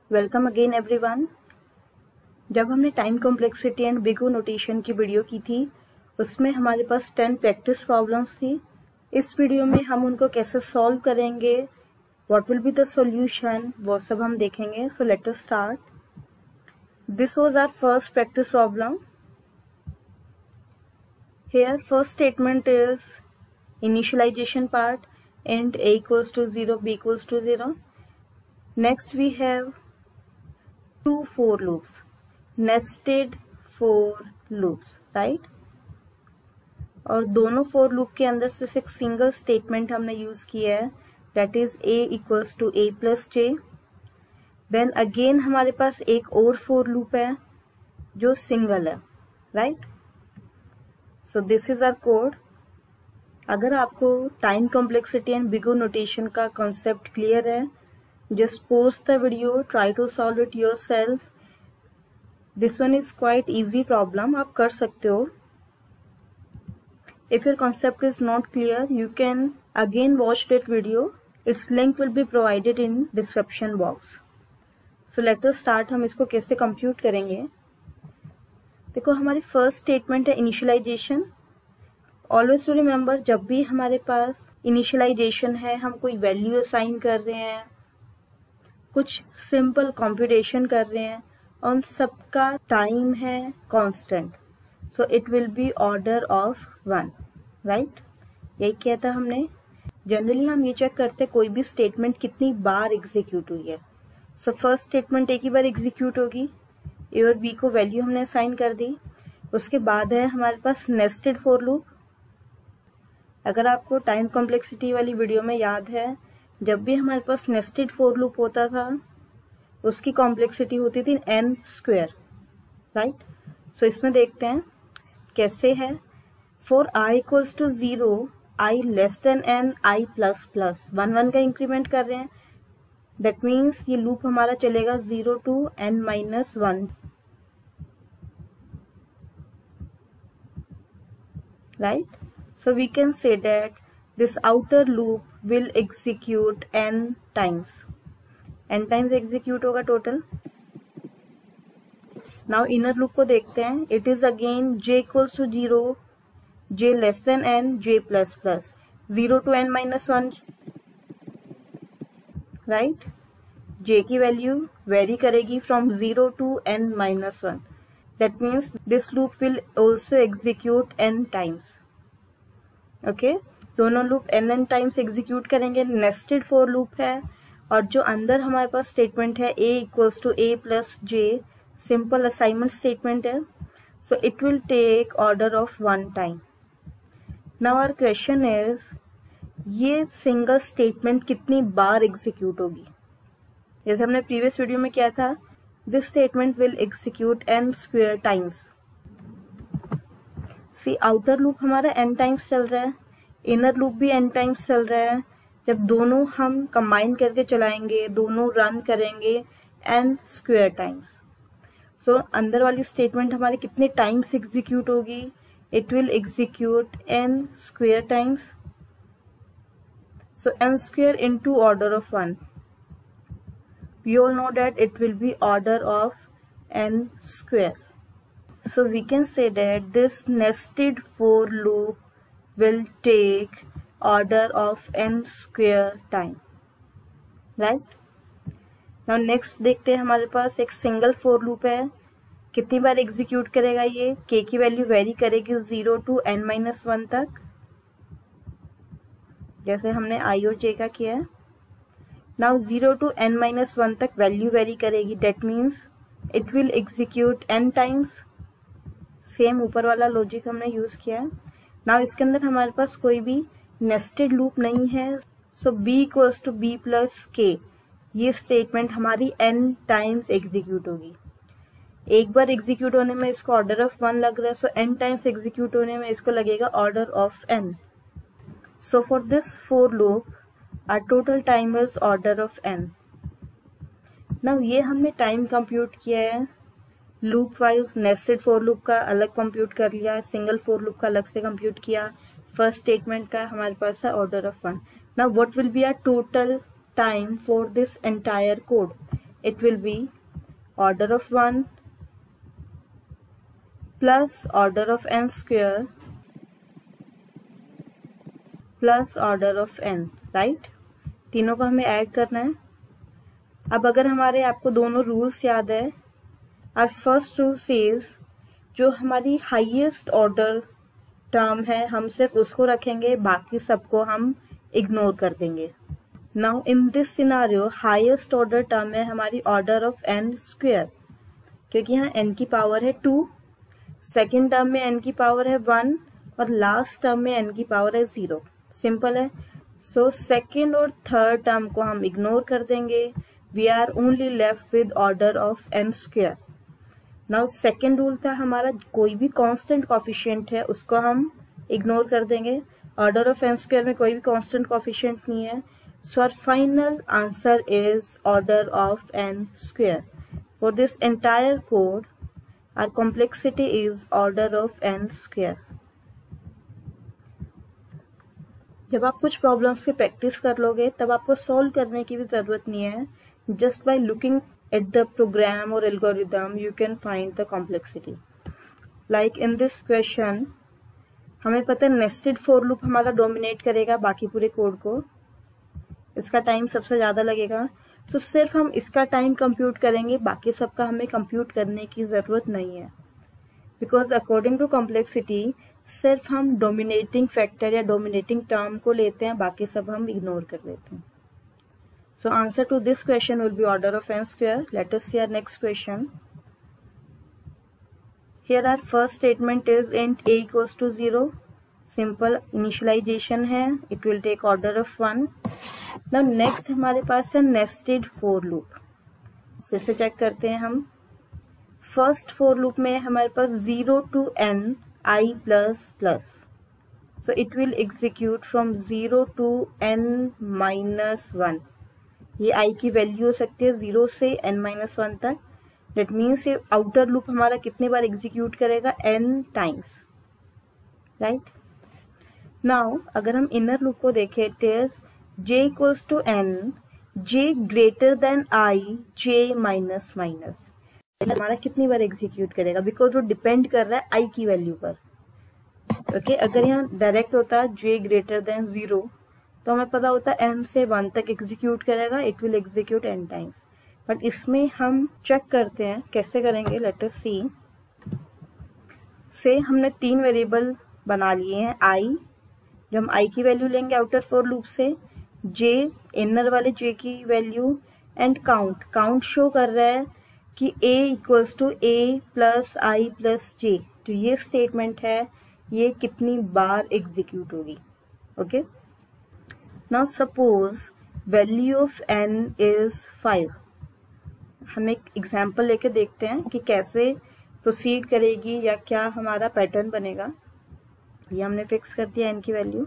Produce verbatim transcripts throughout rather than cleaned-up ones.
Welcome again everyone. जब हमने time complexity and big O notation की वीडियो की थी उसमें हमारे पास टेन प्रैक्टिस प्रॉब्लम्स थी। इस वीडियो में हम उनको कैसे सॉल्व करेंगे, what will be the solution, वो सब हम देखेंगे। So let us start. This was our first practice problem. Here first statement is initialization part and a equals to zero, b equals to zero. Next we have two for loops, nested for loops, right? और दोनों for loop के अंदर सिर्फ एक single statement हमने use किया है, that is a equals to a plus j. Then again हमारे पास एक और for loop है जो सिंगल है, right? So this is our code. अगर आपको time complexity and big O notation का कॉन्सेप्ट क्लियर है, just post the video, try to solve it yourself. This one is quite easy problem, आप कर सकते हो। If your concept is not clear you can again watch that video, it's link will be provided in description box. So let us start. हम इसको कैसे compute करेंगे। देखो हमारी फर्स्ट स्टेटमेंट है इनिशियलाइजेशन। ऑलवेज टू रिमेम्बर, जब भी हमारे पास इनिशियलाइजेशन है, हम कोई वैल्यू असाइन कर रहे हैं, कुछ सिंपल कंप्यूटेशन कर रहे हैं, उन सबका टाइम है constant, so it will be order of one, right? यही किया था हमने। जनरली हम ये चेक करते हैं कोई भी स्टेटमेंट कितनी बार एग्जीक्यूट हुई है। सो फर्स्ट स्टेटमेंट एक ही बार एग्जीक्यूट होगी, ए और बी को वैल्यू हमने असाइन कर दी। उसके बाद है हमारे पास नेस्टेड फॉर लूप। अगर आपको टाइम कॉम्प्लेक्सिटी वाली वीडियो में याद है, जब भी हमारे पास नेस्टेड फॉर लूप होता था उसकी कॉम्प्लेक्सिटी होती थी एन स्क्वायर, राइट? सो इसमें देखते हैं कैसे है। For i equals to zero, i less than n, i plus plus, one one का इंक्रीमेंट कर रहे हैं। दैट मीन्स ये लूप हमारा चलेगा zero to n minus one, right? So we can say that this outer loop will execute n times. n times execute होगा total. Now inner loop को देखते हैं. It is again j equals to zero, j less than n, j plus plus, zero to n minus one, right? j की value vary करेगी from zero to n minus one. That means this loop will also execute n times. Okay okay? दोनों loop n n times execute करेंगे। Nested for loop है और जो अंदर हमारे पास स्टेटमेंट है a equals to a plus j, simple assignment statement है। So it will take order of one time. Now our question is, ये सिंगल स्टेटमेंट कितनी बार एग्जीक्यूट होगी। जैसे हमने प्रीवियस वीडियो में किया था, this statement will execute n square times. See outer loop हमारा एन टाइम्स चल रहा है, इनर लूप भी एन टाइम्स चल रहा है। जब दोनों हम कंबाइन करके चलाएंगे, दोनों रन करेंगे एन स्क्वायर टाइम्स। सो अंदर वाली स्टेटमेंट हमारी कितने टाइम्स एग्जीक्यूट होगी, it will execute n square times. So n square into order of one, we all know that it will be order of n square. So we can say that this nested for loop will take order of n square time, right? Now next देखते हैं, हमारे पास एक single for loop है। कितनी बार execute करेगा ये, k की वैल्यू वेरी करेगी zero to n minus one तक, जैसे हमने i और j का किया है। Now zero to n minus one तक वैल्यू वेरी करेगी, that means it will execute n times। Same ऊपर वाला लॉजिक हमने यूज किया है। नाउ इसके अंदर हमारे पास कोई भी नेस्टेड लूप नहीं है, so b equals to b plus k, ये स्टेटमेंट हमारी n टाइम्स एग्जीक्यूट होगी। एक बार एग्जीक्यूट होने में इसको ऑर्डर ऑफ वन लग रहा है, सो n टाइम्स एग्जीक्यूट होने में इसको लगेगा order of n। So for this for loop our total time is order of n। Now ये हमने टाइम कंप्यूट किया है loop wise. Nested for loop का अलग कंप्यूट कर लिया, सिंगल फॉर लूप का अलग से कंप्यूट किया, फर्स्ट स्टेटमेंट का हमारे पास है order of one. Now what will be our total time for this entire code. it will be order of one plus order of n square plus order of n, right. तीनों को हमें add करना है। अब अगर हमारे आपको दोनों रूल्स याद है, आवर फर्स्ट रूल सेज जो हमारी हाईएस्ट ऑर्डर टर्म है हम सिर्फ उसको रखेंगे, बाकी सबको हम इग्नोर कर देंगे। Now in this scenario highest order term है हमारी ऑर्डर ऑफ एन स्क्वेयर, क्योंकि यहाँ एन की पावर है टू, सेकेंड टर्म में एन की पावर है वन और लास्ट टर्म में एन की पावर है जीरो। सिंपल है। सो सेकेंड और थर्ड टर्म को हम इग्नोर कर देंगे। We are only left with order of n square. Now second rule था हमारा, कोई भी कांस्टेंट कोफिशिएंट है उसको हम इग्नोर कर देंगे। ऑर्डर ऑफ एन स्क्वायर में कोई भी कांस्टेंट कोफिशिएंट नहीं है। So our final answer is order of n square. For this entire code our complexity is order of n square. जब आप कुछ प्रॉब्लम्स की प्रैक्टिस कर लोगे तब आपको सॉल्व करने की भी जरूरत नहीं है। Just by looking at the program or algorithm you can find the complexity. Like in this question हमें पता है नेस्टेड फॉर लूप हमारा डोमिनेट करेगा बाकी पूरे कोड को, इसका टाइम सबसे ज्यादा लगेगा। सो so, सिर्फ हम इसका टाइम कंप्यूट करेंगे, बाकी सबका हमें कंप्यूट करने की जरूरत नहीं है, बिकॉज अकॉर्डिंग टू कॉम्प्लेक्सिटी सिर्फ हम डोमिनेटिंग फैक्टर या डोमिनेटिंग टर्म को लेते हैं, बाकी सब हम इग्नोर कर देते हैं। So answer to this question will be order of n square. Let us see our next question. Here our first statement is int a equals to zero. Simple initialization है, it will take order of one. Now next हमारे पास है nested for loop. फिर से check करते हैं हम। First for loop में हमारे पास zero to n I plus plus. So it will execute from zero to n minus one. ये आई की वैल्यू हो सकती है जीरो से एन माइनस वन तक। डेट मीन्स ये आउटर लूप हमारा कितने बार एग्जीक्यूट करेगा, एन टाइम्स, राइट। नाउ अगर हम इनर लूप को देखें, it is j equals to n, j greater than i, j minus minus. हमारा कितनी बार एग्जीक्यूट करेगा, बिकॉज वो डिपेंड कर रहा है आई की वैल्यू पर। Okay okay? अगर यहाँ डायरेक्ट होता जे ग्रेटर देन जीरो तो हमें पता होता है एन से वन तक एग्जीक्यूट करेगा, it will execute n times. But इसमें हम चेक करते हैं कैसे करेंगे। Let us see. से हमने तीन वेरिएबल बना लिए हैं, आई जो हम आई की वैल्यू लेंगे आउटर फॉर लूप से, जे इनर वाले जे की value, and count. Count show कर रहा है कि a equals to a plus i plus j, जो ये स्टेटमेंट है ये कितनी बार एग्जीक्यूट होगी। Okay okay? Now suppose value of n is five. हम एक एग्जाम्पल लेके देखते हैं कि कैसे प्रोसीड करेगी या क्या हमारा पैटर्न बनेगा। ये हमने फिक्स कर दिया n की वैल्यू।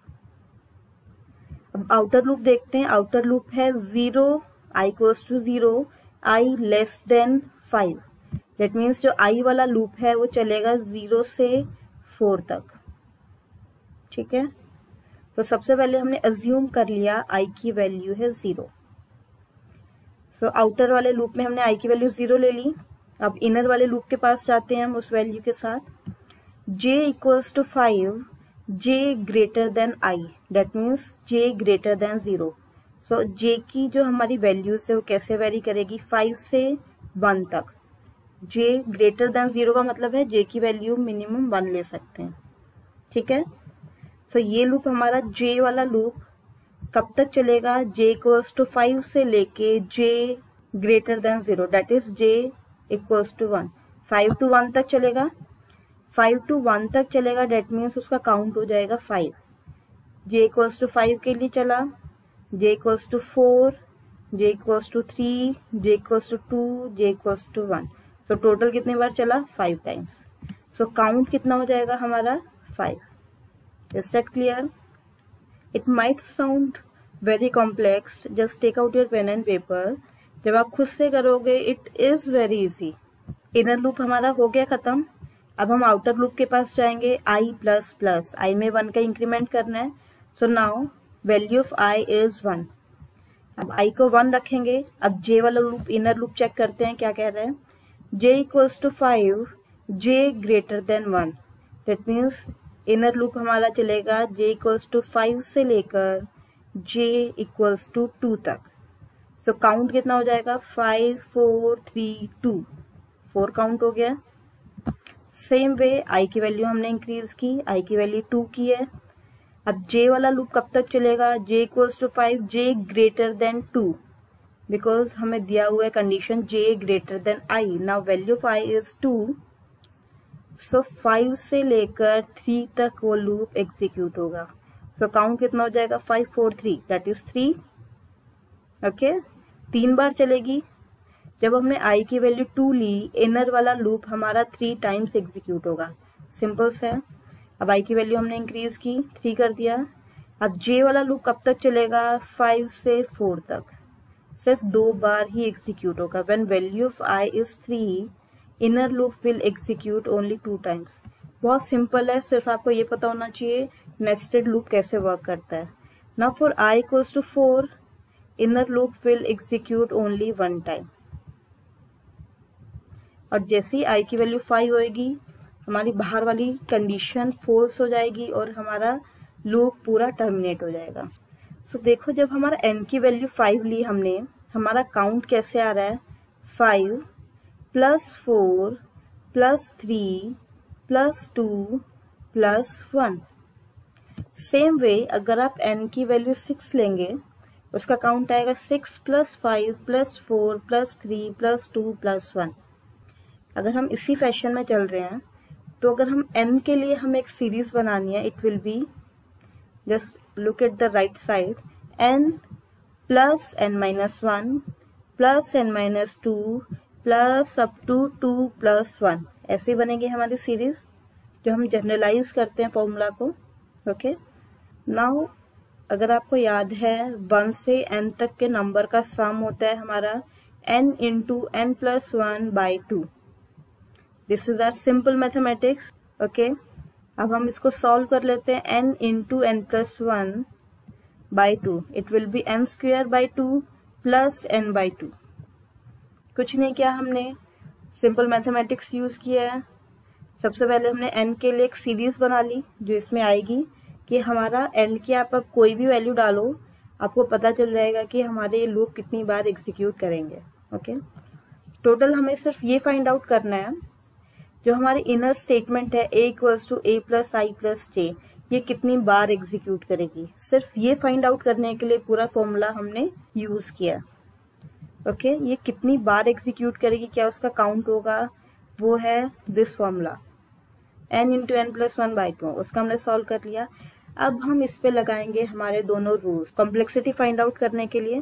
अब आउटर लूप देखते हैं। आउटर लूप है zero, i equals to zero, i less than five. That means जो i वाला लूप है वो चलेगा जीरो से फोर तक। ठीक है, तो सबसे पहले हमने अज्यूम कर लिया i की वैल्यू है जीरो। सो आउटर वाले लूप में हमने i की वैल्यू जीरो ले ली। अब इनर वाले लूप के पास जाते हैं हम उस वैल्यू के साथ। j equals to five, j greater than i, that means j greater than zero. So j की जो हमारी वैल्यूज है वो कैसे वेरी करेगी, फाइव से वन तक। j ग्रेटर देन जीरो का मतलब है j की वैल्यू मिनिमम वन ले सकते हैं। ठीक है, तो so, ये लूप हमारा j वाला लूप कब तक चलेगा, j इक्वल्स टू फाइव से लेके j greater than zero, that is j equals to one. Five to one तक चलेगा, फाइव टू वन तक चलेगा, डेट मीन्स उसका काउंट हो जाएगा five. j equals to five के लिए चला, j equals to four, j equals to three, j equals to two, j equals to one. So total कितने बार चला, फाइव टाइम्स। सो काउंट कितना हो जाएगा हमारा, five. Is that clear? It might sound very complex. Just take out your pen and paper. जब आप खुद से करोगे it is very easy. Inner loop हमारा हो गया खत्म। अब हम आउटर लूप के पास जाएंगे। i प्लस प्लस, i में वन का इंक्रीमेंट करना है। So now value of i is one. अब i को वन रखेंगे। अब j वाला लूप, इनर लूप चेक करते हैं क्या कह रहा है। j equals to five, j greater than one. That means inner loop हमारा चलेगा j इक्वल्स टू फाइव से लेकर j इक्वल्स टू टू तक। सो so, काउंट कितना हो जाएगा, five four three two, four count हो गया। सेम वे i की वैल्यू हमने इंक्रीज की, i की वैल्यू टू की है। अब j वाला लूप कब तक चलेगा, j equals to five, j greater than two, because हमें दिया हुआ है condition j greater than i। Now value of i is two, so five से लेकर थ्री तक वो लूप एग्जीक्यूट होगा। सो so, काउंट कितना हो जाएगा, five four three, that is three. Okay, तीन बार चलेगी। जब हमने i की वैल्यू टू ली, इनर वाला लूप हमारा थ्री टाइम्स एग्जीक्यूट होगा। सिंपल सा है। अब i की वैल्यू हमने इंक्रीज की, थ्री कर दिया। अब j वाला लूप कब तक चलेगा, फाइव से फोर तक, सिर्फ दो बार ही एग्जीक्यूट होगा। When value of i is three, inner loop will execute only two times. बहुत सिंपल है, सिर्फ आपको ये पता होना चाहिए नेस्टेड लूप कैसे वर्क करता है। Now for i equals to four, inner loop will execute only one time. और जैसे ही i की वैल्यू फाइव होएगी, हमारी बाहर वाली कंडीशन फोल्स हो जाएगी और हमारा लूप पूरा टर्मिनेट हो जाएगा। सो so, देखो जब हमारा n की वैल्यू फाइव ली हमने, हमारा काउंट कैसे आ रहा है, five plus four plus three plus two plus one. Same way अगर आप n की वैल्यू सिक्स लेंगे, उसका काउंट आएगा six plus five plus four plus three plus two plus one. अगर हम इसी फैशन में चल रहे हैं तो अगर हम n के लिए हमें एक सीरीज बनानी है, it will be, just look at the right side, n plus n minus one plus n minus two plus up to two plus one. ऐसे बनेगी हमारी सीरीज, जो हम जनरलाइज करते हैं फॉर्मूला को। ओके, नाउ अगर आपको याद है, वन से n तक के नंबर का सम होता है हमारा n into n plus one by two. This is our simple mathematics. Okay, अब हम इसको सॉल्व कर लेते हैं। n into n plus one by two, it will be n square by two plus n by two. कुछ नहीं किया हमने, सिंपल मैथमेटिक्स यूज किया है। सबसे पहले हमने n के लिए एक सीरीज बना ली, जो इसमें आएगी कि हमारा n की आप अब कोई भी वैल्यू डालो, आपको पता चल जाएगा कि हमारे ये लूप कितनी बार एग्जीक्यूट करेंगे। ओके, टोटल हमें सिर्फ ये फाइंड आउट करना है, जो हमारी इनर स्टेटमेंट है a equals to a plus i plus j, ये कितनी बार एग्जीक्यूट करेगी। सिर्फ ये फाइंड आउट करने के लिए पूरा फॉर्मूला हमने यूज किया। ओके okay, ये कितनी बार एग्जीक्यूट करेगी, क्या उसका काउंट होगा, वो है this formula n into n plus one by two. उसका हमने सॉल्व कर लिया। अब हम इस पे लगाएंगे हमारे दोनों रूल्स कॉम्प्लेक्सिटी फाइंड आउट करने के लिए।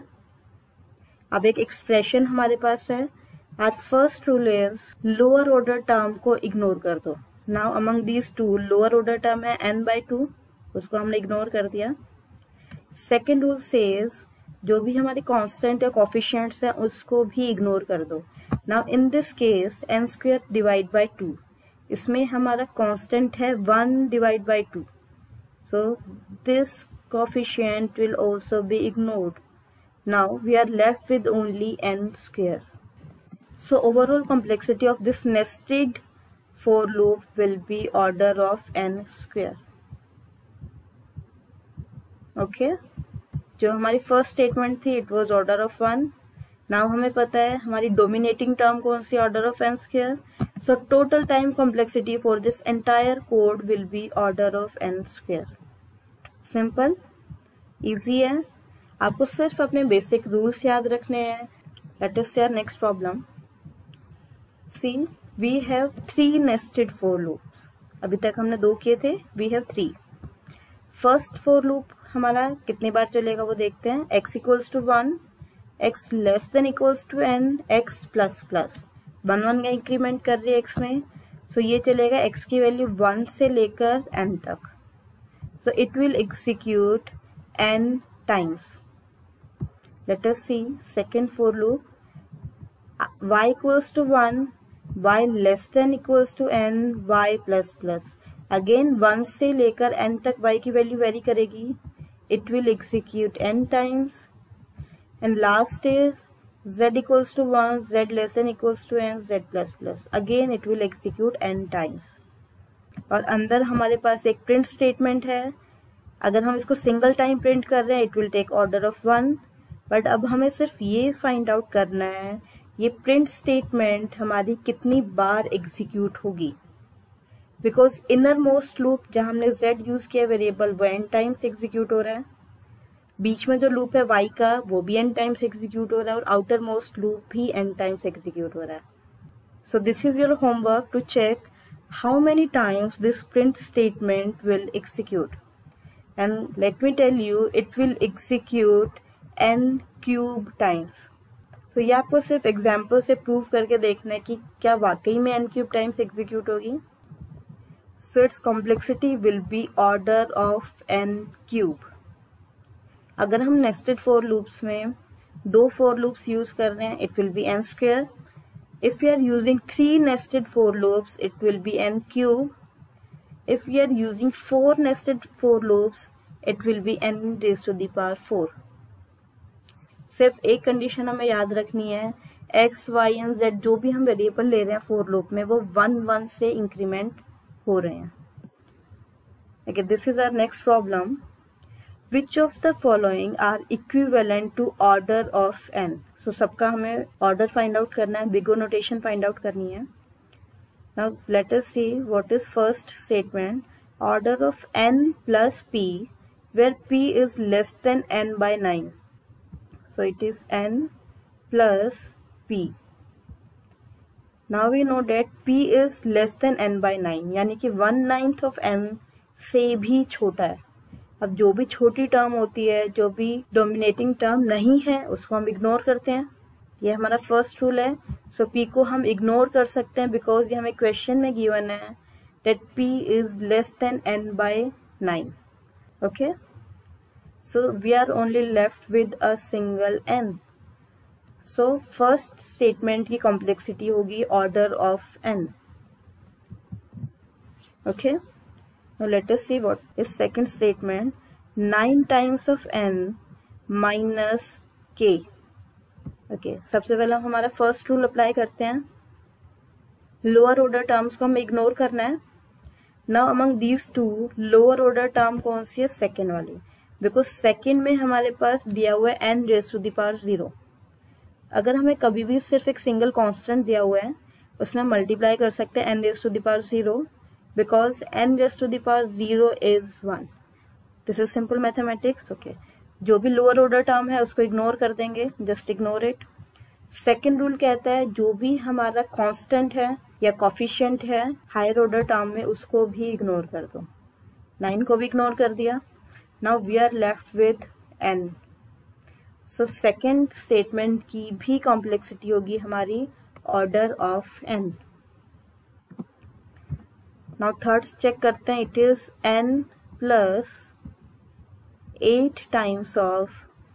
अब एक एक्सप्रेशन हमारे पास है, our first rule is lower order term को इग्नोर कर दो। Now among these two, lower order term है n बाई टू, उसको हमने इग्नोर कर दिया। सेकेंड रूल सेज जो भी हमारे कांस्टेंट या कोफिशिएंट्स हैं उसको भी इग्नोर कर दो। Now in this case n square divide by two, इसमें हमारा कांस्टेंट है one divide by two, so this coefficient will also be ignored. Now we are left with only n square. So overall complexity of this nested for loop will be order of n square. Okay, जो हमारी first statement थी it was order of one. Now हमें पता है हमारी dominating term कौन सी, order of n square. So total time complexity for this entire code will be order of n square. Simple, easy है, आपको सिर्फ अपने बेसिक रूल्स याद रखने हैं। Let us see our next problem. See, we have three nested for loops. अभी तक हमने दो किए थे, we have three. First for loop हमारा कितनी बार चलेगा वो देखते हैं। x equals to one, x less than equals to n, x plus plus, one one का इंक्रीमेंट कर रही है x में, so ये चलेगा x की वैल्यू वन से लेकर n तक, so it will execute n times. Let us see second for loop, y equals to one, y less than equals to n, y plus plus, again one से लेकर n तक y की value vary करेगी, it will execute n times. and last is z equals to one, z less than equals to n, z plus plus. Again it will execute n times. और अंदर हमारे पास एक print statement है. अगर हम इसको single time print कर रहे हैं it will take order of one. But अब हमें सिर्फ ये फाइंड आउट करना है ये प्रिंट स्टेटमेंट हमारी कितनी बार एग्जीक्यूट होगी. बिकॉज इनर मोस्ट लूप जहां हमने z यूज किया वेरिएबल वो n टाइम्स एग्जीक्यूट हो रहा है. बीच में जो लूप है y का वो भी n टाइम्स एग्जीक्यूट हो रहा है और आउटर मोस्ट लूप भी n टाइम्स एग्जीक्यूट हो रहा है. So this is your homework to check how many times this print statement will execute. And let me tell you it will execute n cube times. तो ये आपको सिर्फ example से prove करके देखना है कि क्या वाकई में n क्यूब टाइम्स एग्जीक्यूट होगी. So its complexity will be order of n cube. अगर हम नेस्टेड फोर लूप्स में दो फोर लूप्स यूज कर रहे हैं it will be n square. If you are using three nested for loops it will be n cube. If you are using four nested for loops it will be n raise to the power four. सिर्फ एक condition हमें याद रखनी है x, y and z जो भी हम variable ले रहे हैं फोर लूप में वो वन वन से इंक्रीमेंट हो रहे हैं. Okay, this is our next problem. Which of the following are equivalent to order of n? So सबका हमें order find out करना है, big O notation find out करनी है. Now let us see what is first statement. Order of n plus p, where p is less than n by nine. So it is n plus p. Now we know that p is less than n by nine, यानी कि one ninth of n से भी छोटा है. अब जो भी छोटी टर्म होती है जो भी डोमिनेटिंग टर्म नहीं है उसको हम इग्नोर करते हैं. ये हमारा फर्स्ट रूल है. सो so, p को हम इग्नोर कर सकते हैं बिकॉज ये हमें क्वेश्चन में गिवन है that p is less than n by nine. Okay, so we are only left with a single n. So first statement की कॉम्प्लेक्सिटी होगी order of n. Okay, now let us see what is second statement. nine times of n minus k. okay, सबसे पहले हमारा first rule apply करते हैं. Lower order terms को हमें ignore करना है. Now among these two lower order term कौन सी है? सेकेंड वाली. बिकॉज सेकेंड में हमारे पास दिया हुआ है n raise to the power zero. अगर हमें कभी भी सिर्फ एक सिंगल कांस्टेंट दिया हुआ है उसमें मल्टीप्लाई कर सकते हैं n raise to the power zero because n raised to the power zero is one. This is simple mathematics. Okay, जो भी लोअर ऑर्डर टर्म है उसको इग्नोर कर देंगे, just ignore it. Second rule कहता है जो भी हमारा कांस्टेंट है या कोफिशिएंट है हायर ऑर्डर टर्म में उसको भी इग्नोर कर दो. नाइन को भी इग्नोर कर दिया. Now we are left with n. So second statement की भी कॉम्प्लेक्सिटी होगी हमारी order of n. Now third check करते हैं. It is n plus eight times of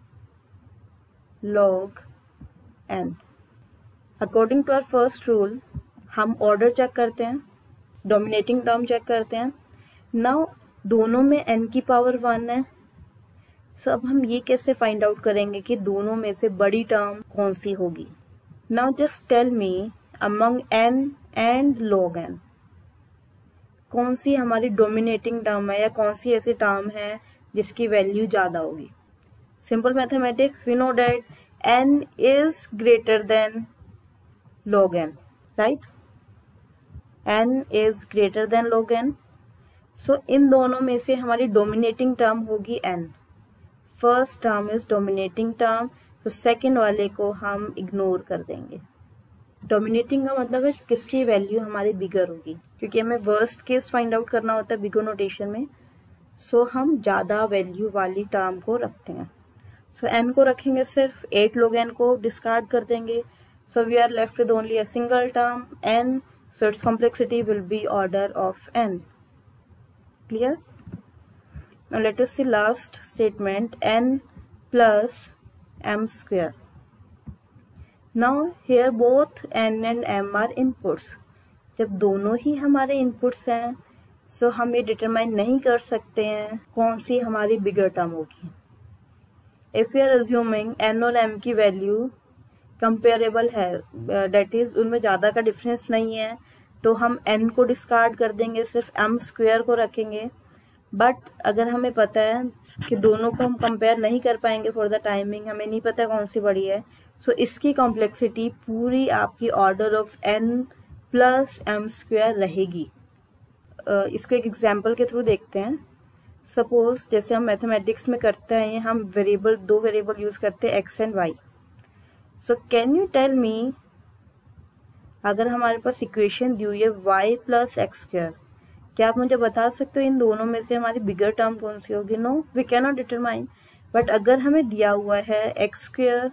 log n. According to our first rule हम order check करते हैं, dominating term check करते हैं. नाउ दोनों में n की पावर वन है. सो so, अब हम ये कैसे फाइंड आउट करेंगे कि दोनों में से बड़ी टर्म कौन सी होगी? Now just tell me among n and log n कौन सी हमारी डोमिनेटिंग टर्म है या कौन सी ऐसी टर्म है जिसकी वैल्यू ज्यादा होगी? Simple mathematics, we know that n is greater than log n, right? n is greater than log n. So इन दोनों में से हमारी डोमिनेटिंग टर्म होगी n. First term is dominating term, तो सेकेंड वाले को हम इग्नोर कर देंगे. डोमिनेटिंग का मतलब है किसकी वैल्यू हमारी बिगर होगी, क्योंकि हमें वर्स्ट केस फाइंड आउट करना होता है बिग ओ नोटेशन में. सो so, हम ज्यादा वैल्यू वाली टर्म को रखते हैं. सो so, n को रखेंगे सिर्फ, एट log n को डिस्कार्ड कर देंगे. So we are left with only a single term n. So its complexity will be order of n. Clear? Now let us see last statement. n plus m square. Now here both n and m are inputs. जब दोनों ही हमारे inputs हैं so so हम ये determine नहीं कर सकते हैं कौन सी हमारी बिगर टर्म होगी. If we are assuming n और एम की वैल्यू कंपेरेबल है, डेट इज उनमें ज़्यादा का डिफरेंस नहीं है, तो हम एन को डिस्कार्ड कर देंगे, सिर्फ एम स्क्वायर को रखेंगे। बट अगर हमें पता है कि दोनों को हम कंपेयर नहीं कर पाएंगे फॉर द टाइमिंग, हमें नहीं पता कौन सी बड़ी है, सो so इसकी कॉम्प्लेक्सिटी पूरी आपकी order of n plus m square रहेगी। uh, इसको एक एग्जाम्पल के थ्रू देखते हैं। सपोज जैसे हम मैथमेटिक्स में करते हैं, हम वेरिएबल दो वेरिएबल यूज करते हैं x and y. So can you tell me, अगर हमारे पास इक्वेशन दी हुई है वाई प्लस एक्स स्क्वायर, क्या आप मुझे बता सकते हो इन दोनों में से हमारी बिगर टर्म कौन सी होगी? No, we can not determine. But अगर हमें दिया हुआ है x square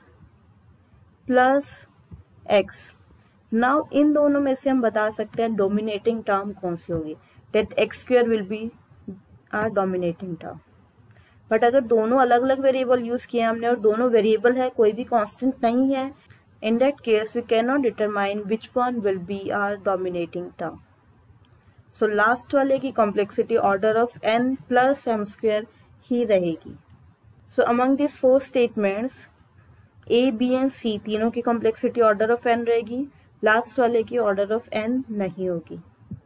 plus x, now इन दोनों में से हम बता सकते हैं डोमिनेटिंग टर्म कौन सी होगी, that x square will be our dominating term. But अगर दोनों अलग अलग वेरिएबल यूज किए हमने और दोनों वेरिएबल है, कोई भी कांस्टेंट नहीं है, in that case we cannot determine which one will be our dominating term. So last वाले की complexity order of n plus m square ही रहेगी। So among these four statements a, b and c तीनों की complexity order of n रहेगी, last वाले की order of n नहीं होगी।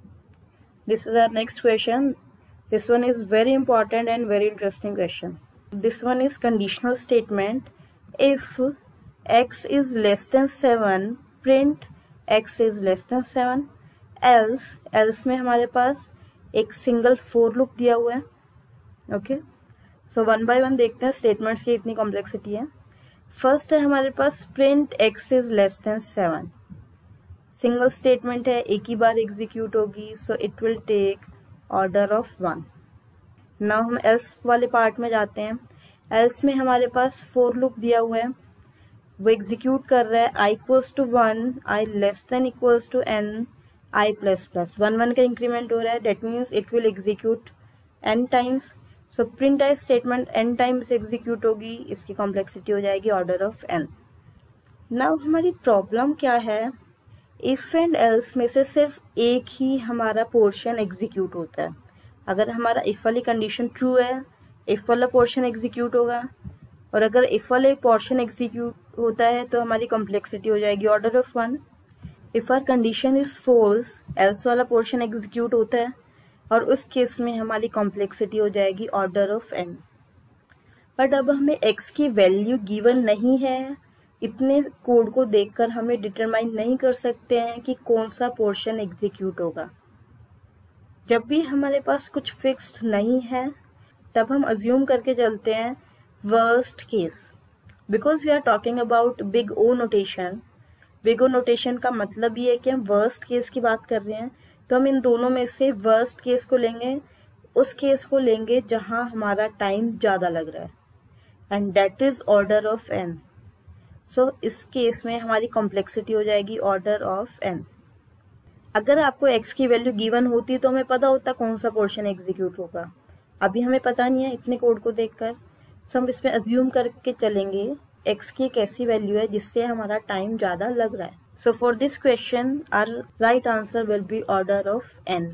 This is our next question. This one is very important and very interesting question. This one is conditional statement. If x is less than seven, print x is less than seven, else else में हमारे पास एक single for loop दिया हुआ है। Okay, so one by one देखते हैं statements की इतनी कॉम्प्लेक्सिटी है। फर्स्ट है हमारे पास print x is less than seven, single statement है, एक ही बार एग्जीक्यूट होगी, so it will take order of one. Now हम एल्स वाले पार्ट में जाते हैं। एल्स में हमारे पास फोर लूप दिया हुआ है, वो एग्जीक्यूट कर रहा है i equals to one, i less than equals to n, i plus plus, one one का इंक्रीमेंट हो रहा है, that means it will execute n times. So print i statement n times execute होगी, इसकी complexity हो जाएगी order of n. Now हमारी problem क्या है, इफ एंड एल्स में से सिर्फ एक ही हमारा पोर्शन एग्जीक्यूट होता है। अगर हमारा इफ वाली कंडीशन ट्रू है, इफ वाला पोर्शन एग्जीक्यूट होगा, और अगर इफ वाले पोर्शन एग्जीक्यूट होता है तो हमारी कॉम्प्लेक्सिटी हो जाएगी order of one. If our condition is false, else वाला पोर्शन एग्जीक्यूट होता है, और उस केस में हमारी कॉम्प्लेक्सिटी हो जाएगी ऑर्डर ऑफ एन। बट अब हमें एक्स की वैल्यू गिवन नहीं है, इतने कोड को देखकर हमें डिटरमाइन नहीं कर सकते हैं कि कौन सा पोर्शन एग्जीक्यूट होगा। जब भी हमारे पास कुछ फिक्स्ड नहीं है, तब हम अज्यूम करके चलते हैं worst case. Because we are talking about big O notation, big O notation का मतलब ये है कि हम वर्स्ट केस की बात कर रहे हैं, तो हम इन दोनों में से वर्स्ट केस को लेंगे, उस केस को लेंगे जहां हमारा टाइम ज्यादा लग रहा है, and that is order of n. So इस केस में हमारी कॉम्प्लेक्सिटी हो जाएगी ऑर्डर ऑफ एन। अगर आपको एक्स की वैल्यू गिवन होती तो हमें पता होता कौन सा पोर्शन एग्जीक्यूट होगा, अभी हमें पता नहीं है इतने कोड को देखकर, सो हम इसमें अज्यूम करके चलेंगे एक्स की एक ऐसी वैल्यू है जिससे हमारा टाइम ज्यादा लग रहा है। So for this question our right answer will be order of n.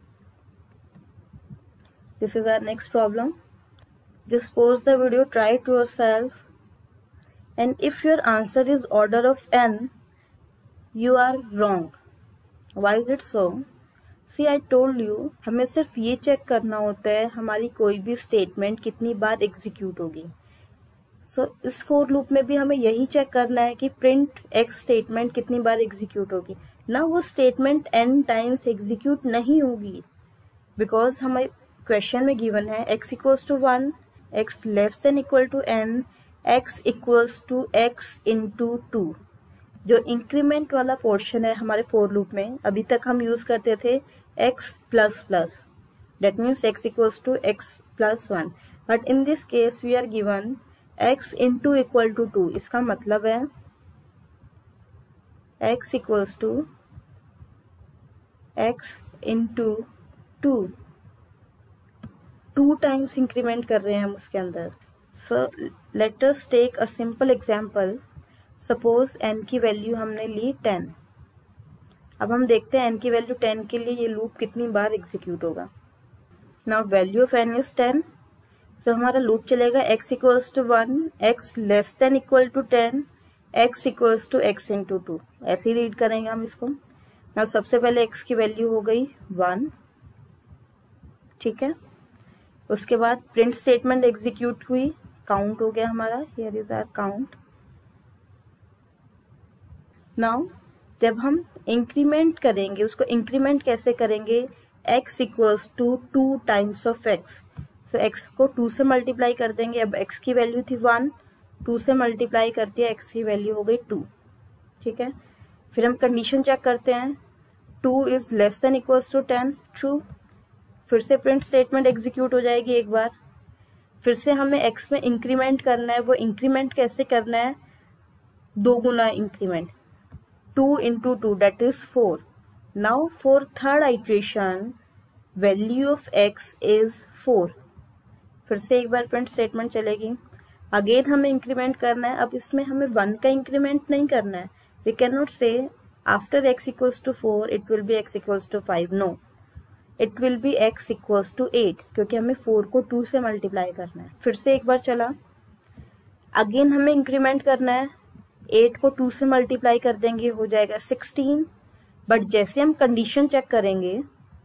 This is our next problem. Just pause the video, try it yourself, and if your answer is order of n, you are wrong. Why is it so? See I told you, हमें सिर्फ ये check करना होता है हमारी कोई भी statement कितनी बार एग्जीक्यूट होगी। सो so, इस फोर लूप में भी हमें यही चेक करना है कि प्रिंट एक्स स्टेटमेंट कितनी बार एग्जीक्यूट होगी। ना वो स्टेटमेंट एन टाइम्स एग्जीक्यूट नहीं होगी, बिकॉज हमें क्वेश्चन में गिवन है x equals to one, x less than equal to n, x equals to x into two. जो इंक्रीमेंट वाला पोर्शन है हमारे फोर लूप में, अभी तक हम यूज करते थे x plus plus, that means x equals to x plus one, but in this case we are given x into equal to two. इसका मतलब है x equals to x into two, two times increment कर रहे हैं हम उसके अंदर। So let us take a simple example. Suppose n की वैल्यू हमने ली टेन। अब हम देखते हैं n की वैल्यू टेन के लिए ये लूप कितनी बार एग्जीक्यूट होगा। Now value of n is ten, so so, हमारा लूप चलेगा x equals to one, x less than equal to ten, x equals to x into two, ऐसे ही रीड करेंगे हम इसको। अब सबसे पहले x की वैल्यू हो गई वन, ठीक है। उसके बाद प्रिंट स्टेटमेंट एग्जीक्यूट हुई, काउंट हो गया हमारा, here is our count. Now जब हम इंक्रीमेंट करेंगे, उसको इंक्रीमेंट कैसे करेंगे, x equals to two times of x, so x को टू से मल्टीप्लाई कर देंगे। अब x की वैल्यू थी वन, टू से मल्टीप्लाई कर दिया, x की वैल्यू हो गई टू, ठीक है। फिर हम कंडीशन चेक करते हैं, two is less than equals to ten, true. फिर से प्रिंट स्टेटमेंट एग्जीक्यूट हो जाएगी एक बार। फिर से हमें x में इंक्रीमेंट करना है, वो इंक्रीमेंट कैसे करना है, दो गुना increment, two into two that is four. Now for third iteration value of x is four. फिर से एक बार प्रिंट स्टेटमेंट चलेगी, अगेन हमें इंक्रीमेंट करना है। अब इसमें हमें वन का इंक्रीमेंट नहीं करना है, we can not say after x equals to four it will be x equals to five, no, it will be x equals to eight, क्योंकि हमें फोर को टू से मल्टीप्लाई करना है। फिर से एक बार चला, अगेन हमें इंक्रीमेंट करना है, एट को टू से मल्टीप्लाई कर देंगे, हो जाएगा सिक्सटीन। बट जैसे हम कंडीशन चेक करेंगे,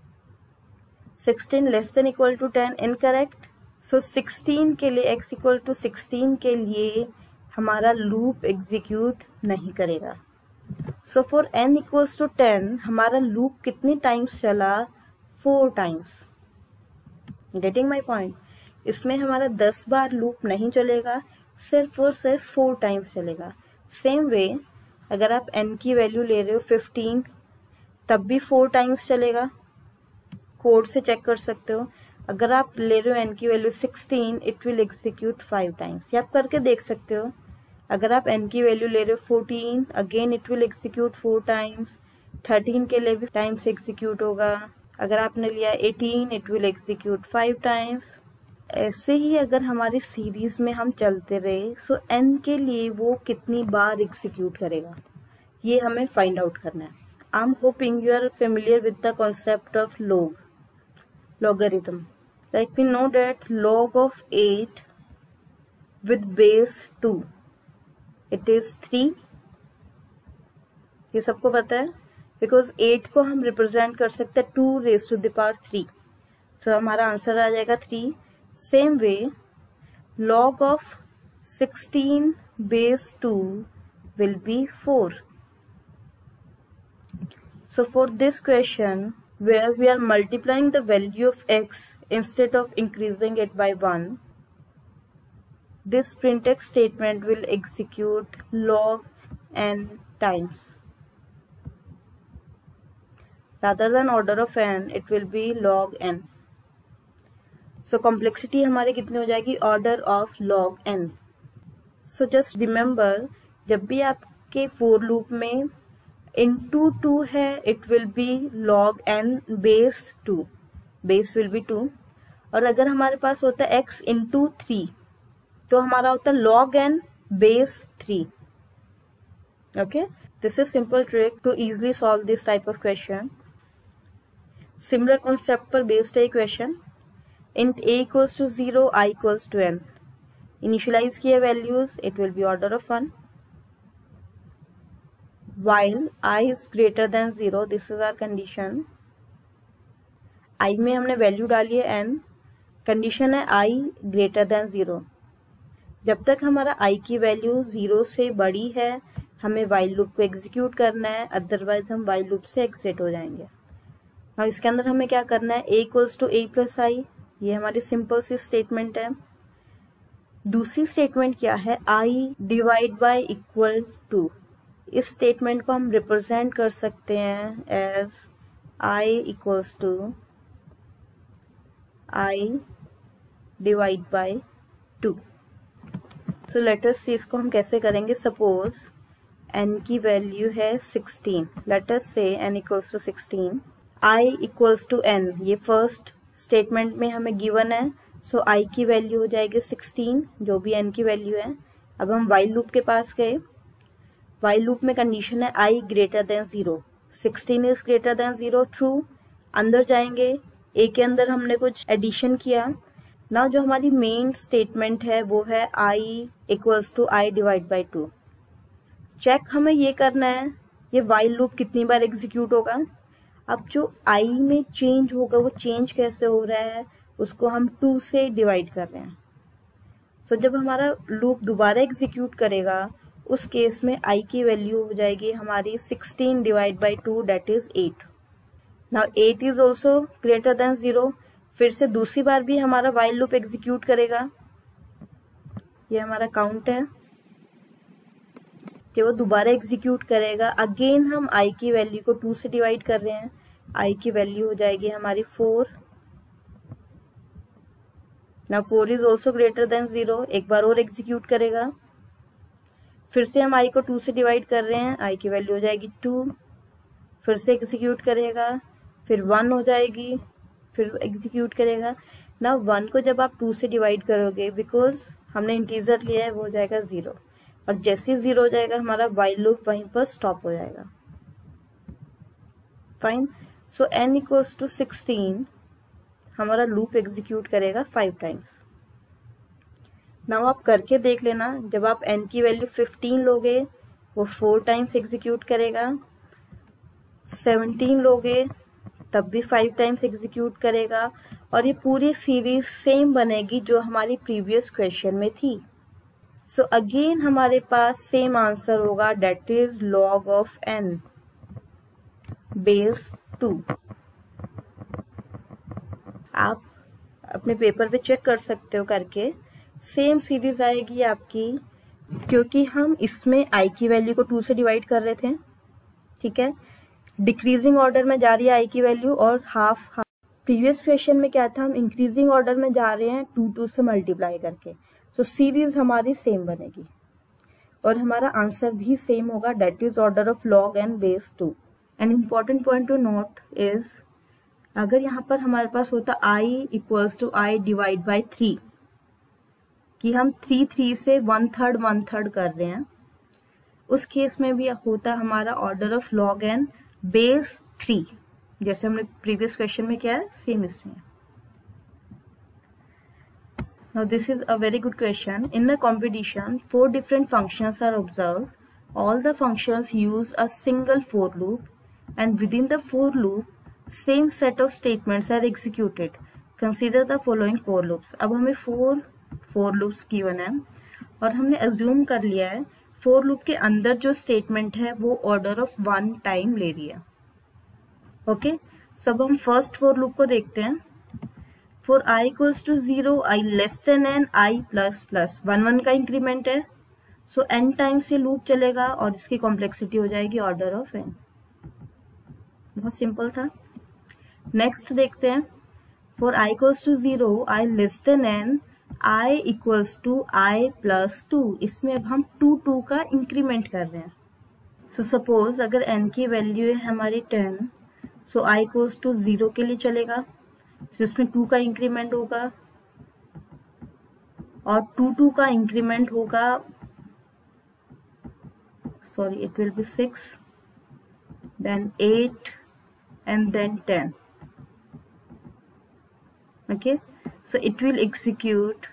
sixteen less than equal to ten, incorrect. So sixteen के लिए x इक्वल टू सिक्सटीन के लिए हमारा लूप एग्जीक्यूट नहीं करेगा। So for n equals to ten हमारा लूप कितनी टाइम्स चला, four times. Getting my point, इसमें हमारा दस बार लूप नहीं चलेगा, सिर्फ और सिर्फ फोर टाइम्स चलेगा। सेम वे अगर आप n की वैल्यू ले रहे हो फिफ्टीन, तब भी फोर टाइम्स चलेगा, कोड से चेक कर सकते हो। अगर आप ले रहे हो n की value sixteen, it will execute five times, ये आप करके देख सकते हो। अगर आप n की वैल्यू ले रहे हो fourteen, again it will execute four times, thirteen के लिए भी टाइम्स एग्जीक्यूट होगा। अगर आपने लिया eighteen, it will execute five times. ऐसे ही अगर हमारी सीरीज में हम चलते रहे, सो n के लिए वो कितनी बार एग्जीक्यूट करेगा, ये हमें फाइंड आउट करना है। I am hoping you are familiar with the concept of log, logarithm. Like we know that log of eight with base two, it is three. ये सबको पता है, बिकॉज एट को हम रिप्रेजेंट कर सकते हैं two raise to the power three, तो हमारा आंसर आ जाएगा three. Same way log of sixteen base two will be four. So for this question, where we are multiplying the value of x instead of increasing it by one, this printf statement will execute log n times. Rather than order of n, it will be log n. So complexity हमारी कितनी हो जाएगी, order of log n. So just remember, जब भी आपके for loop में into two है, it will be log n base two, base will be two. और अगर हमारे पास होता है एक्स इंटू थ्री, तो हमारा होता है log n base three. Okay, this is simple trick to easily solve this type of question. Similar concept पर बेस्ड है question. Int a equals to zero, i equals to n, initialize किए values, it will be order of one. While I is greater than zero, this is our condition. I में हमने value डाली है n, condition है I greater than zero। जब तक हमारा I की वैल्यू जीरो से बड़ी है, हमें while लूप को एग्जीक्यूट करना है, अदरवाइज हम while लूप से एग्जिट हो जाएंगे। अब इसके अंदर हमें क्या करना है, a equals to a plus i, ये हमारी सिंपल सी स्टेटमेंट है। दूसरी स्टेटमेंट क्या है, I divide by equal to. इस स्टेटमेंट को हम रिप्रेजेंट कर सकते हैं as i equals to i divide by two. So let us see इसको हम कैसे करेंगे। सपोज n की वैल्यू है sixteen, let us say n equals to sixteen, i equals to n, ये फर्स्ट स्टेटमेंट में हमें गिवन है, सो so i की वैल्यू हो जाएगी सिक्सटीन, जो भी n की वैल्यू है। अब हम while लूप के पास गए, while लूप में कंडीशन है i greater than zero, sixteen is greater than zero, true. अंदर जाएंगे, a के अंदर हमने कुछ एडिशन किया, ना जो हमारी मेन स्टेटमेंट है वो है i equals to i divide by two. Check हमें ये करना है ये वाइल लूप कितनी बार एग्जीक्यूट होगा। अब जो आई में चेंज होगा वो चेंज कैसे हो रहा है उसको हम टू से डिवाइड कर रहे हैं। सो so, जब हमारा लूप दोबारा एग्जीक्यूट करेगा उस केस में आई की वैल्यू हो जाएगी हमारी sixteen divide by two that is eight. Now eight is also greater than zero. फिर से दूसरी बार भी हमारा वाइल लूप एग्जीक्यूट करेगा। ये हमारा काउंट है। जब वो दोबारा एग्जीक्यूट करेगा अगेन हम आई की वैल्यू को टू से डिवाइड कर रहे हैं। आई की वैल्यू हो जाएगी हमारी four. Now four is also greater than zero. एक बार और एग्जीक्यूट करेगा। फिर से हम आई को टू से डिवाइड कर रहे हैं। आई की वैल्यू हो जाएगी टू। फिर से एग्जीक्यूट करेगा। फिर वन हो जाएगी। फिर एग्जीक्यूट करेगा। ना वन को जब आप टू से डिवाइड करोगे बिकॉज हमने इंटीजर लिया है वो हो जाएगा जीरो। और जैसे ही जीरो हो जाएगा हमारा वाइल लूप वहीं पर स्टॉप हो जाएगा। Fine. So n equals to sixteen हमारा लूप एग्जीक्यूट करेगा फाइव टाइम्स। नाउ आप करके देख लेना। जब आप n की वैल्यू फिफ्टीन लोगे वो फोर टाइम्स एग्जीक्यूट करेगा। सेवनटीन लोगे तब भी फाइव टाइम्स एग्जीक्यूट करेगा। और ये पूरी सीरीज सेम बनेगी जो हमारी प्रीवियस क्वेश्चन में थी। सो so अगेन हमारे पास सेम आंसर होगा that is log of n base two. आप अपने पेपर पे चेक कर सकते हो करके सेम सीरीज आएगी आपकी क्योंकि हम इसमें आई की वैल्यू को टू से डिवाइड कर रहे थे। ठीक है, डिक्रीजिंग ऑर्डर में जा रही है आई की वैल्यू और हाफ हाफ। प्रीवियस क्वेश्चन में क्या था हम इंक्रीजिंग ऑर्डर में जा रहे हैं टू टू से मल्टीप्लाई करके। तो सीरीज हमारी सेम बनेगी और हमारा आंसर भी सेम होगा that is order of log n base two. An important point to note is अगर यहाँ पर हमारे पास होता i equals to i divide by three कि हम थ्री थ्री से वन थर्ड वन थर्ड कर रहे हैं उस केस में भी होता हमारा order of log n base three जैसे हमने प्रीवियस क्वेश्चन में किया है सेम इसमें। Now this is a very good question. In the competition, four different functions are observed. All the functions use a single for loop, and within the for loop, same set of statements are executed. Consider the following for loops. अब हमें four for loops given है और हमने assume कर लिया है for loop के अंदर जो statement है वो order of one time ले रही है। ओके, सब हम first for loop को देखते हैं। For i equals to zero, i less than n, i plus plus one one का इंक्रीमेंट है। सो n टाइम्स ये लूप चलेगा और इसकी कॉम्प्लेक्सिटी हो जाएगी ऑर्डर ऑफ n। बहुत सिंपल था। नेक्स्ट देखते हैं। For i equals to zero, i less than n, i equals to i plus two. इसमें अब हम टू टू का इंक्रीमेंट कर रहे हैं। सो so, सपोज अगर n की वैल्यू है हमारी ten, so i equals to zero के लिए चलेगा। तो इसमें टू का इंक्रीमेंट होगा और टू टू का इंक्रीमेंट होगा, sorry it will be six, then eight and then ten. Okay, so it will execute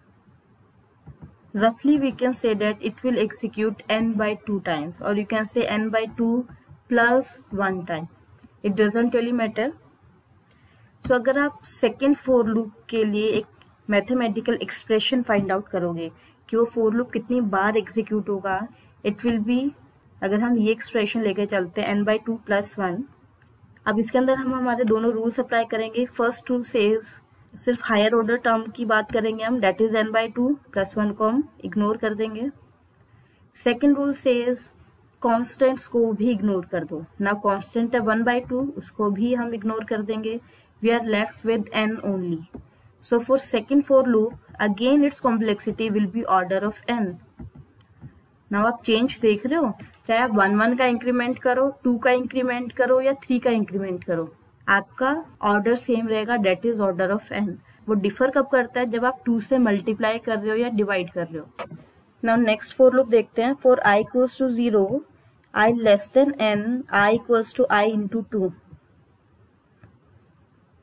roughly we can say that it will execute n by two times or you can say n by two plus one time. It doesn't really matter. So अगर आप second for loop के लिए एक mathematical expression find out करोगे कि वो for loop कितनी बार एग्जीक्यूट होगा, इट विल बी, अगर हम ये एक्सप्रेशन लेके चलते हैं n by two plus one. अब इसके अंदर हम हमारे दोनों रूल्स अप्लाई करेंगे। फर्स्ट रूल सेज सिर्फ हायर ऑर्डर टर्म की बात करेंगे हम, that is n by two plus one को हम इग्नोर कर देंगे। सेकेंड रूल सेज कॉन्स्टेंट्स को भी इग्नोर कर दो ना, कॉन्स्टेंट है वन बाई टू उसको भी हम इग्नोर कर देंगे। We are left with n only. So for second for loop, again its complexity will be order of n. Now आप चेंज देख रहे हो, चाहे आप वन वन का इंक्रीमेंट करो, टू का इंक्रीमेंट करो या थ्री का इंक्रीमेंट करो, आपका ऑर्डर सेम रहेगा, that is order of n. वो डिफर कब करता है, जब आप टू से मल्टीप्लाई कर रहे हो या डिवाइड कर रहे हो। नाउ नेक्स्ट फोर लूप देखते हैं। For i equals to zero, i less than n, i equals to i into two.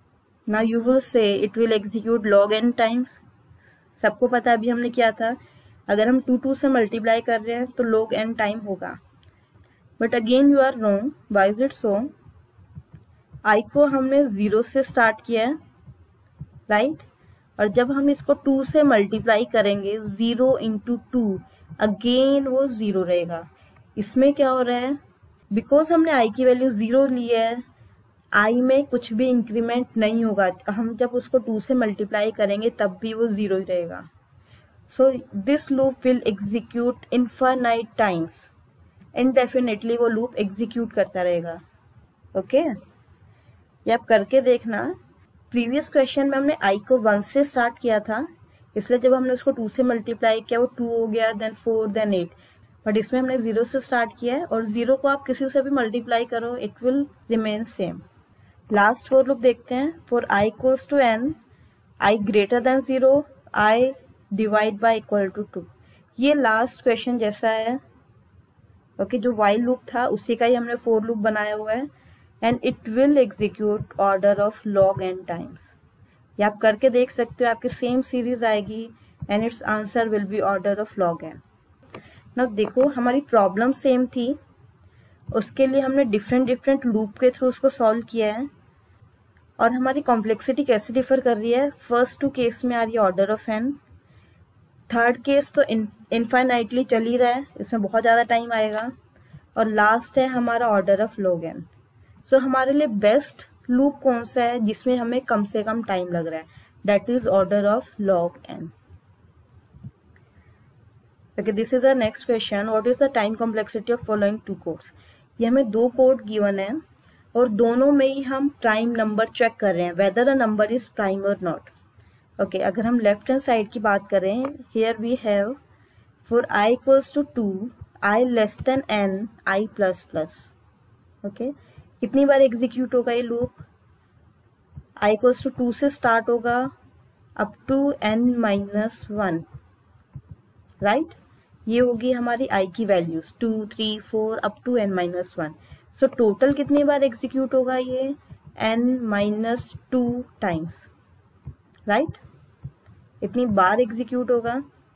Now you will say it will execute log n times. सबको पता है अभी हमने क्या था, अगर हम टू टू से मल्टीप्लाई कर रहे हैं तो log n टाइम होगा। But again you are wrong. Why is it so? I को हमने जीरो से स्टार्ट किया है, राइट? और जब हम इसको टू से मल्टीप्लाई करेंगे, जीरो इंटू टू, अगेन वो जीरो रहेगा। इसमें क्या हो रहा है, बिकॉज हमने आई की वैल्यू जीरो ली है, आई में कुछ भी इंक्रीमेंट नहीं होगा। हम जब उसको टू से मल्टीप्लाई करेंगे तब भी वो जीरो ही रहेगा। So this loop will execute infinite times, indefinitely वो लूप एग्जीक्यूट करता रहेगा। Okay okay? ये आप करके देखना। प्रीवियस क्वेश्चन में हमने आई को वन से स्टार्ट किया था, इसलिए जब हमने उसको टू से मल्टीप्लाई किया वो टू हो गया, then four, then eight. But इसमें हमने जीरो से स्टार्ट किया है, और जीरो को आप किसी से भी मल्टीप्लाई करो, it will remain same. Last for loop देखते हैं। For i equals to n, i greater than zero, i divide by equal to two. ये लास्ट क्वेश्चन जैसा है, ओके okay, जो वाइल लूप था उसी का ही हमने फोर लूप बनाया हुआ है। And it will execute order of log n times. ये आप करके देख सकते हो, आपकी सेम सीरीज आएगी and its answer will be order of log n. ना देखो, हमारी प्रॉब्लम सेम थी, उसके लिए हमने डिफरेंट डिफरेंट लूप के थ्रू उसको सॉल्व किया है। और हमारी कॉम्प्लेक्सिटी कैसे डिफर कर रही है, फर्स्ट टू केस में आ रही है order of n, third case तो इनफाइनाइटली चल ही रहा है, इसमें बहुत ज्यादा टाइम आएगा, और लास्ट है हमारा order of log n. So हमारे लिए बेस्ट लूप कौन सा है जिसमें हमें कम से कम टाइम लग रहा है, that is order of log n. Okay, this is our next question. What is the time complexity of following two codes? ये हमें दो कोड गिवन है और दोनों में ही हम प्राइम नंबर चेक कर रहे हैं, whether a number is prime और नॉट। ओके, अगर हम लेफ्ट हैंड साइड की बात करें, here we have for i equals to two, i less than n, i plus plus. Okay, कितनी बार एग्जीक्यूट होगा ये loop? I equals to two से स्टार्ट होगा up to n minus one, right? ये होगी हमारी आई की values, two, three, four, up to n minus one. So total कितनी बार एग्जीक्यूट होगा ये? N minus two times, right? इतनी बार एग्जीक्यूट होगा।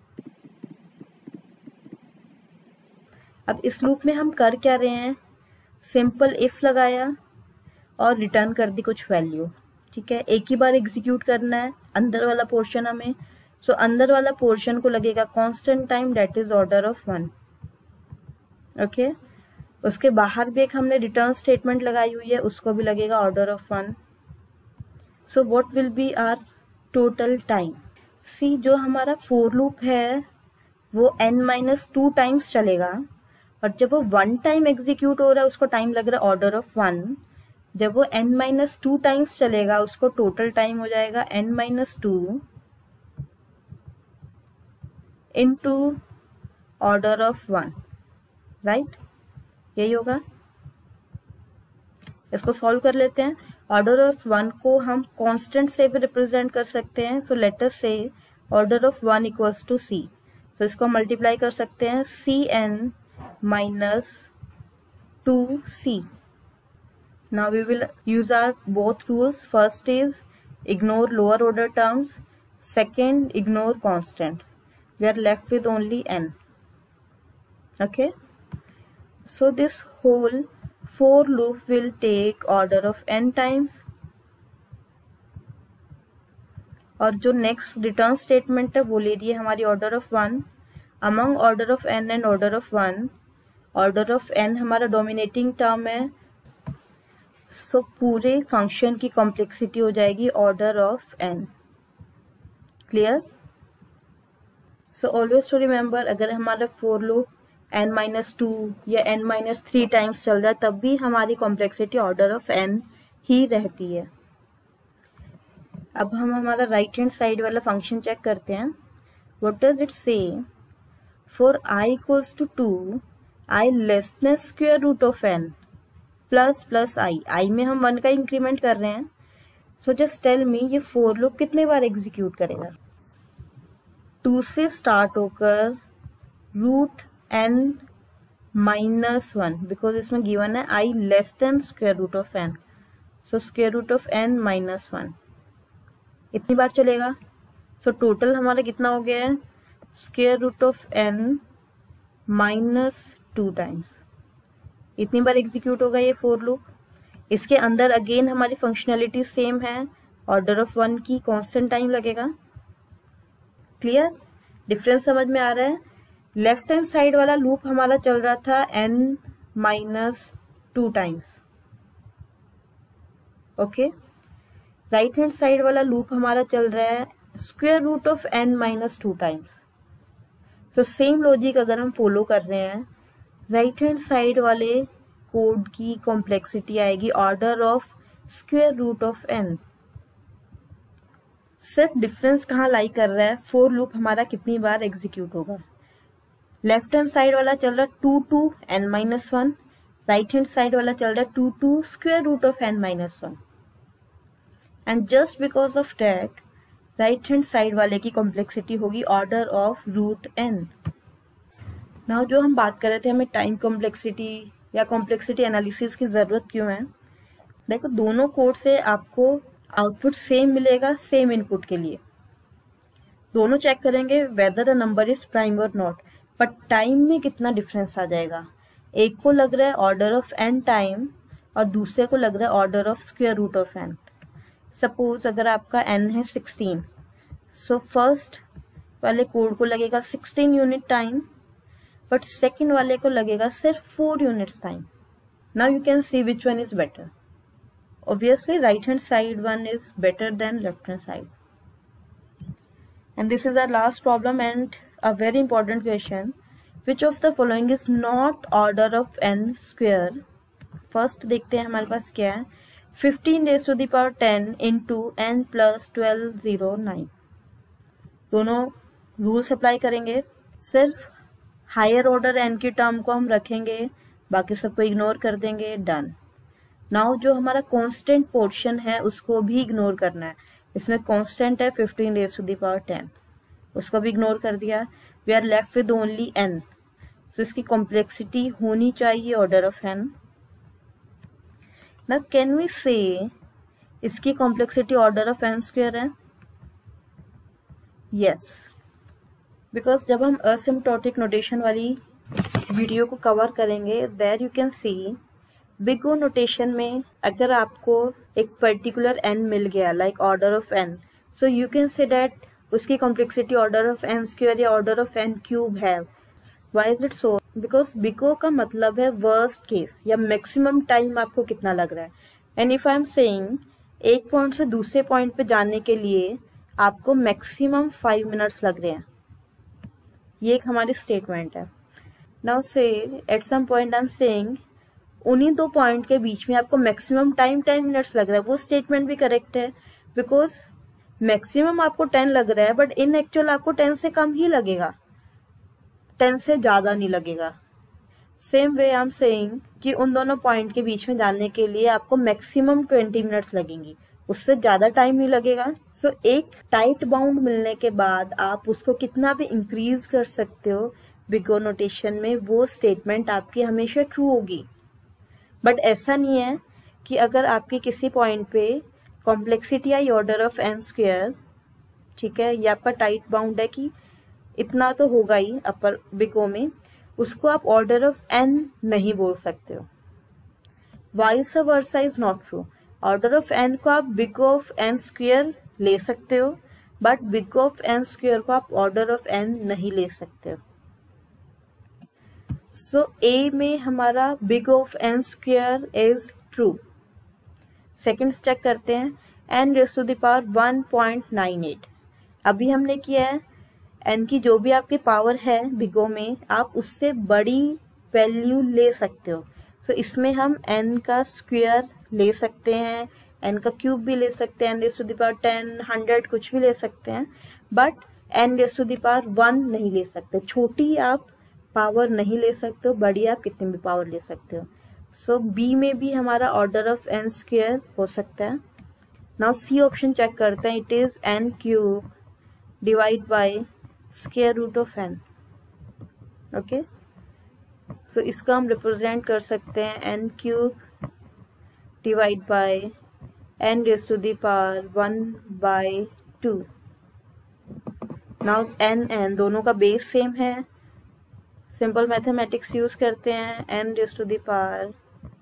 अब इस लूप में हम कर क्या रहे हैं, सिंपल इफ लगाया और रिटर्न कर दी कुछ वैल्यू, ठीक है? एक ही बार एग्जीक्यूट करना है अंदर वाला पोर्शन हमें, सो so, अंदर वाला पोर्शन को लगेगा constant time, that is order of one. Okay, उसके बाहर भी एक हमने रिटर्न स्टेटमेंट लगाई हुई है, उसको भी लगेगा order of one. So what will be our total time? See, जो हमारा फोर लूप है वो एन माइनस टू टाइम्स चलेगा, और जब वो वन टाइम एग्जीक्यूट हो रहा है उसको टाइम लग रहा है ऑर्डर ऑफ वन। जब वो एन माइनस टू टाइम्स चलेगा उसको टोटल टाइम हो जाएगा n minus two into order of one, right? यही होगा। इसको सॉल्व कर लेते हैं। ऑर्डर ऑफ वन को हम कांस्टेंट से भी रिप्रेजेंट कर सकते हैं, सो let us say order of one equals to c. तो इसको मल्टीप्लाई कर सकते हैं, c n minus two c. Now we will use our both rules. First is ignore lower order terms. Second, ignore constant. We are left with only n. Okay. So this whole for loop will take order of n times. और जो next return statement है वो ले रही है हमारी order of one. Among order of n and order of one, order of n हमारा dominating term है, सो so, पूरे फंक्शन की कॉम्प्लेक्सिटी हो जाएगी order of n. Clear? So always to remember, अगर हमारा for loop n minus two या n minus three times चल रहा है तब भी हमारी कॉम्प्लेक्सिटी ऑर्डर ऑफ एन ही रहती है. अब हम हमारा राइट हैंड साइड वाला फंक्शन चेक करते हैं. What does it say? For i equals to two, i less than square root of n plus plus i. I में हम वन का इंक्रीमेंट कर रहे हैं. सो जस्ट टेल मी, ये फोर लूप कितने बार एग्जीक्यूट करेगा? टू से स्टार्ट होकर root n minus one, because इसमें गिवन है i less than square root of n, so square root of n minus one. इतनी बार चलेगा। सो so, टोटल हमारा कितना हो गया है, square root of n minus two times. इतनी बार एग्जीक्यूट होगा ये फोर लूप। इसके अंदर अगेन हमारी फंक्शनैलिटी सेम है, ऑर्डर ऑफ वन की कांस्टेंट टाइम लगेगा। क्लियर, डिफरेंस समझ में आ रहा है। लेफ्ट हैंड साइड वाला लूप हमारा चल रहा था n minus two times, okay. Right hand side वाला लूप हमारा चल रहा है square root of n minus two times. So same logic अगर हम फॉलो कर रहे हैं, राइट हैंड साइड वाले कोड की कॉम्प्लेक्सिटी आएगी order of square root of n. सिर्फ डिफरेंस कहाँ लाई कर रहा है, फोर लूप हमारा कितनी बार एग्जीक्यूट होगा। लेफ्ट हैंड साइड वाला चल रहा है two to n minus one, right hand side वाला चल रहा है two to square root of n minus one. And just because of that right hand side वाले की कॉम्प्लेक्सिटी होगी order of root n. Now जो हम बात कर रहे थे हमें टाइम कॉम्प्लेक्सिटी या कॉम्प्लेक्सिटी एनालिसिस की जरूरत क्यों है, देखो दोनों कोड से आपको आउटपुट सेम मिलेगा सेम इनपुट के लिए। दोनों चेक करेंगे whether the number is prime और नॉट, बट टाइम में कितना डिफरेंस आ जाएगा। एक को लग रहा है ऑर्डर ऑफ एन टाइम और दूसरे को लग रहा है order of square root of n. Suppose अगर आपका एन है सिक्सटीन, सो फर्स्ट वाले कोड को लगेगा sixteen unit time, but second वाले को लगेगा सिर्फ four units time. Now you can see which one is better. Obviously right hand side one is better than left hand side. And this is our last problem and a very important question. Which of the following is not order of n square? First देखते हैं हमारे पास क्या है, fifteen raised to the power ten into n plus twelve zero nine. दोनों rules apply करेंगे, सिर्फ higher order n की टर्म को हम रखेंगे, बाकी सबको इग्नोर कर देंगे, डन। नाउ जो हमारा कांस्टेंट पोर्शन है उसको भी इग्नोर करना है। इसमें कांस्टेंट है fifteen raise to the power ten, उसको भी इग्नोर कर दिया। We are left with only n, so इसकी कॉम्प्लेक्सिटी होनी चाहिए order of n। Now can we say इसकी complexity order of n square है? यस, बिकॉज जब हम असिम्प्टोटिक नोटेशन वाली वीडियो को कवर करेंगे there you can see big O notation में अगर आपको एक पर्टिकुलर n मिल गया like order of n, so you can say that उसकी complexity order of n square या ऑर्डर ऑफ n क्यूब है। Why is it so? Because big O का मतलब है वर्स्ट केस या मैक्सिमम टाइम आपको कितना लग रहा है। And if I am saying एक पॉइंट से दूसरे पॉइंट पे जाने के लिए आपको मैक्सिमम फाइव मिनट्स लग रहे हैं, ये एक हमारी स्टेटमेंट है। Now say at some point I am saying उन्हीं दो पॉइंट के बीच में आपको मैक्सिमम टाइम टेन मिनट्स लग रहा है, वो स्टेटमेंट भी करेक्ट है बिकॉज मैक्सिमम आपको टेन लग रहा है बट इन एक्चुअल आपको टेन से कम ही लगेगा, टेन से ज्यादा नहीं लगेगा। Same way I am saying कि उन दोनों पॉइंट के बीच में जाने के लिए आपको मैक्सिमम ट्वेंटी मिनट्स लगेंगी, उससे ज्यादा टाइम नहीं लगेगा। सो so, एक टाइट बाउंड मिलने के बाद आप उसको कितना भी इंक्रीज कर सकते हो बिग ओ नोटेशन में, वो स्टेटमेंट आपकी हमेशा ट्रू होगी। बट ऐसा नहीं है कि अगर आपके किसी पॉइंट पे कॉम्प्लेक्सिटी आई ऑर्डर ऑफ एन स्क्वायर, ठीक है, ये आपका टाइट बाउंड है कि इतना तो होगा ही अपर बिग ओ में, उसको आप ऑर्डर ऑफ एन नहीं बोल सकते हो। Vice versa is not true. Order of n को आप big O of n square ले सकते हो but big O of n square को आप ऑर्डर ऑफ एन नहीं ले सकते हो। सो so, ए में हमारा big of n square is true. Second check करते हैं, n raise to the power one point nine eight. अभी हमने किया है एन की जो भी आपके पावर है बिग ओ में आप उससे बड़ी वैल्यू ले सकते हो। सो so, इसमें हम एन का स्क्वायर ले सकते हैं, एन का क्यूब भी ले सकते हैं, n raise to the power ten, hundred कुछ भी ले सकते हैं, but n raise to the power one नहीं ले सकते। छोटी आप पावर नहीं ले सकते हो, बड़ी आप कितनी भी पावर ले सकते हो। सो so, बी में भी हमारा ऑर्डर ऑफ एन स्क्वायर हो सकता है। नाउ सी ऑप्शन चेक करते हैं, it is n cube divide by square root of n. Okay, so इसका हम रिप्रेजेंट कर सकते हैं n cube divide by n raise to the power one by two. Now n n दोनों का base same है, सिंपल मैथमेटिक्स यूज करते हैं। N raise to the power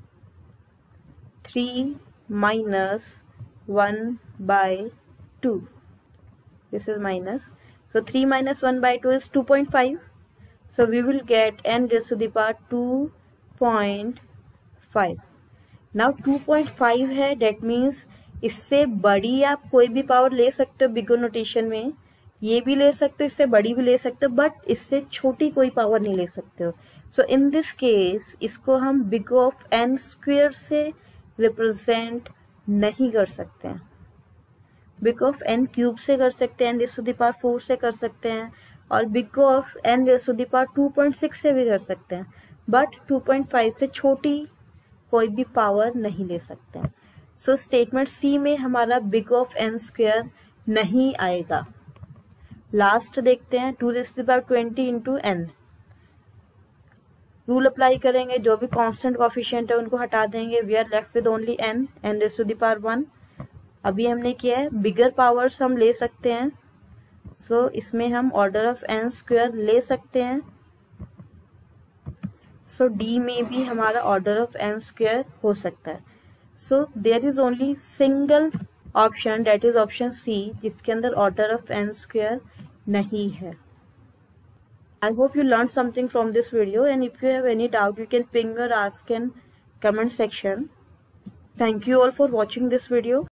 three minus one by two, this is minus, so three minus one by two is two point five, so we will get n raised to the power two point five. now two point five है, that means इससे बड़ी आप कोई भी power ले सकते हो big notation में, ये भी ले सकते हो, इससे बड़ी भी ले सकते हो, बट इससे छोटी कोई पावर नहीं ले सकते हो। सो इन दिस केस इसको हम बिग ऑफ एन स्क्वेयर से रिप्रेजेंट नहीं कर सकते हैं, बिग ऑफ एन क्यूब से कर सकते हैं, n raise to the power four से कर सकते हैं, और big of n raise to the power two point six से भी कर सकते हैं, बट टू पॉइंट फाइव से छोटी कोई भी पावर नहीं ले सकते हैं। सो स्टेटमेंट सी में हमारा बिग ऑफ एन स्क्वायर नहीं आएगा। लास्ट देखते हैं, two raise to the power twenty into n. Rule apply करेंगे, जो भी कांस्टेंट कोएफिशिएंट है उनको हटा देंगे, we are left with only n, n raise to the power one. अभी हमने किया है बिगर पावर्स हम ले सकते हैं, सो so, इसमें हम ऑर्डर ऑफ एन स्क्वायर ले सकते हैं। सो so, डी में भी हमारा ऑर्डर ऑफ एन स्क्वायर हो सकता है। So there is only single option, that is option C, जिसके अंदर ऑर्डर ऑफ एन स्क्वायर नहीं है। I hope you learned something from this video, and if you have any doubt, you can ping or ask in comment section. Thank you all for watching this video.